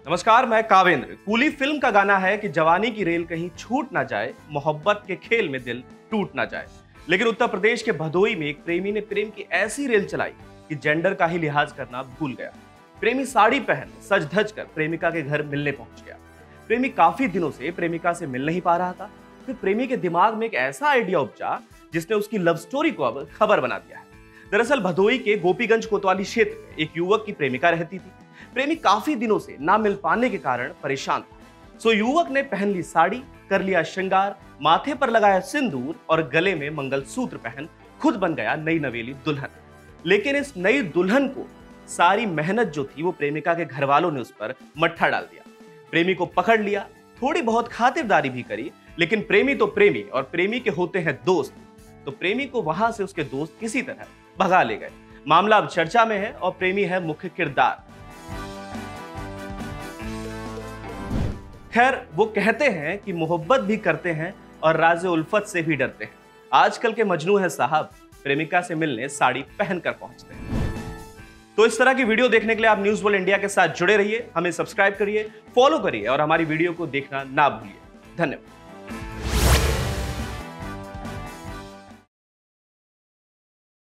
नमस्कार, मैं Kavendra. Coolie film का गाना है कि जवानी की रेल कहीं छूट ना जाए, मोहब्बत के खेल में दिल टूट ना जाए। लेकिन उत्तर प्रदेश के भदोई में एक प्रेमी ने प्रेम की ऐसी रेल चलाई कि जेंडर का ही लिहाज करना भूल गया। प्रेमी साड़ी पहन सज धज कर प्रेमिका के घर मिलने पहुंच गया। प्रेमी काफी दिनों से प्रेमिका से मिल नहीं पा रहा था। फिर प्रेमी के दिमाग में एक ऐसा आइडिया उपजा जिसने उसकी लव स्टोरी को अब खबर बना दिया है। दरअसल भदोई के गोपीगंज कोतवाली क्षेत्र में एक युवक की प्रेमिका रहती थी। प्रेमी काफी दिनों से ना मिल पाने के कारण परेशान था। सो युवक ने पहन ली साड़ी, कर लिया श्रृंगार, माथे पर लगाया सिंदूर और गले में मंगलसूत्र पहन खुद बन गया नई नवेली दुल्हन। लेकिन इस नई दुल्हन को सारी मेहनत जो थी वो प्रेमिका के घर वालों ने उस पर मट्ठा डाल दिया। प्रेमी को पकड़ लिया, थोड़ी बहुत खातिरदारी भी करी, लेकिन प्रेमी तो प्रेमी और प्रेमी के होते हैं दोस्त, तो प्रेमी को वहां से उसके दोस्त किसी तरह भगा ले गए। मामला अब चर्चा में है और प्रेमी है मुख्य किरदार। खैर, वो कहते हैं कि मोहब्बत भी करते हैं और राज़े उल्फत से भी डरते हैं। आजकल के मजनू है साहब, प्रेमिका से मिलने साड़ी पहनकर पहुंचते हैं। तो इस तरह की वीडियो देखने के लिए आप न्यूज़ वर्ल्ड इंडिया के साथ जुड़े रहिए, हमें सब्सक्राइब करिए, फॉलो करिए और हमारी वीडियो को देखना ना भूलिए। धन्यवाद।